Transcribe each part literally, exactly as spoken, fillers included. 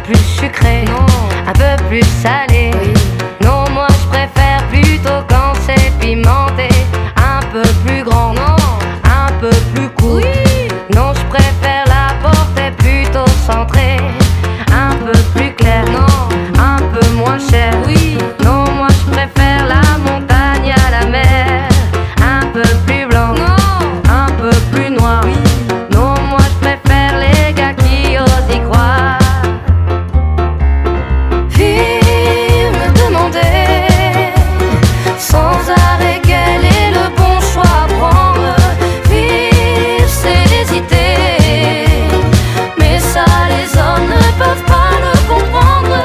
plus sucré, Non. un peu plus salé. Oui. Non, moi je préfère plutôt quand c'est pimenté, un peu plus grand, Non. un peu plus court. Oui. Non, je préfère la portée plutôt centrée, un peu plus clair, Non. un peu moins cher. Oui. Non, moi je préfère la montagne à la mer, un peu plus blanc, Non. un peu plus noir. Oui. Non, moi je préfère les gars qui osent y croire. Fille me demandait sans arrêt quel est le bon choix à prendre. Fille, c'est hésiter, mais ça les hommes ne peuvent pas le comprendre.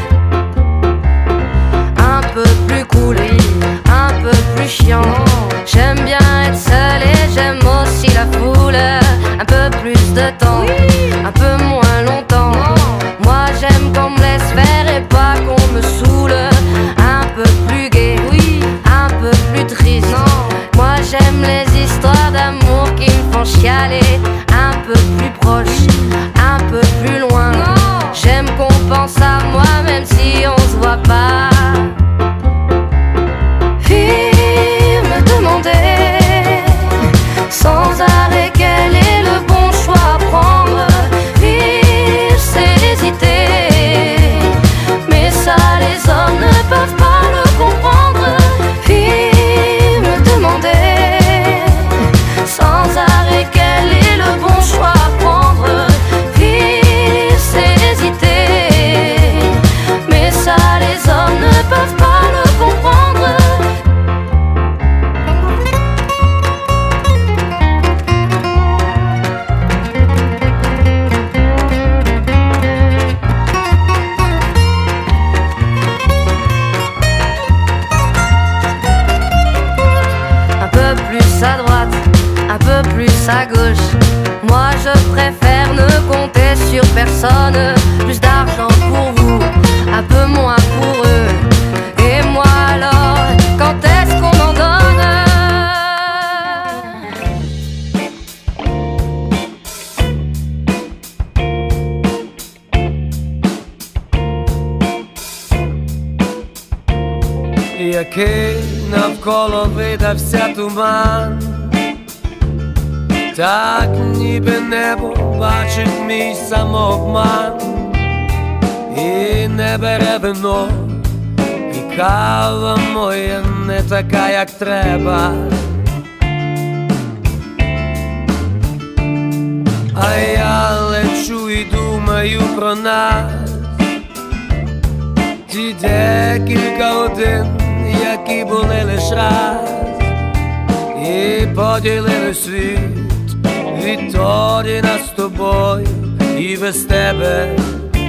Un peu plus cool, un peu plus chiant. J'aime bien être seul et j'aime aussi la foule. Un peu plus de temps, un peu moins longtemps. Moi j'aime qu'on me laisse faire et pas qu'on me saoule. Un peu plus gai, Oui. un peu plus triste. Moi j'aime les histoires d'amour qui me font chialer. Un peu plus proche, un peu plus loin. Non. J'aime qu'on pense à moi même si on se voit pas. Fille me demandait sans arrêt quel est le bon choix à prendre. Fille, c'est hésiter, mais ça les hommes ne peuvent pas le comprendre. Fille me demandait sans arrêt quel est le bon choix à prendre. Fille, c'est hésiter, mais ça les hommes ne peuvent pas le comprendre. Un peu plus à droite, un peu plus à gauche. Moi je préfère ne compter sur personne. Plus d'argent pour vous, un peu moins pour eux. Et moi alors, quand est-ce qu'on en donne? Який навколо видався туман, так ніби небо бачить мій самообман, і не бере вино, і кава моя не така, як треба. А я лечу і думаю про нас, ті декілька годин, які були лиш раз, і поділили світ. Відтоді нас з тобою і без тебе.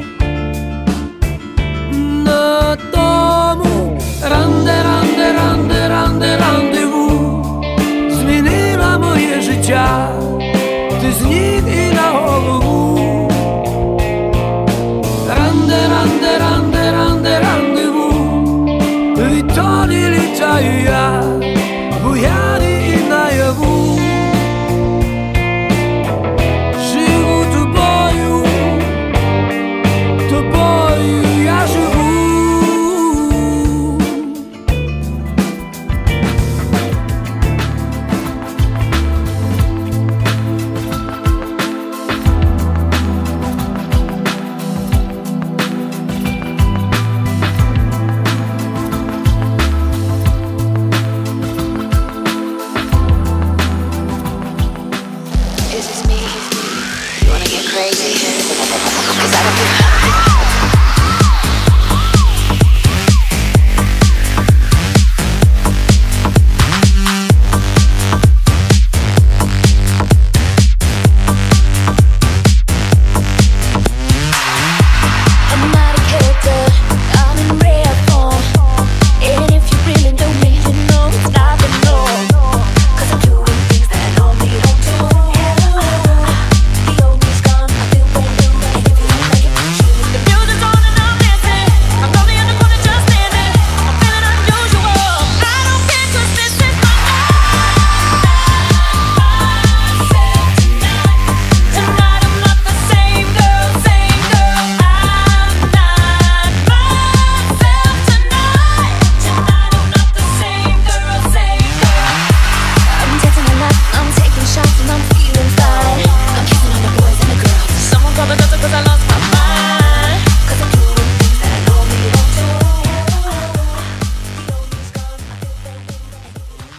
На тому ранде, ранде, ранде